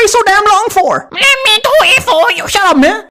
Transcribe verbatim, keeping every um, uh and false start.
so damn long for? Let me do it for you. Shut up, man.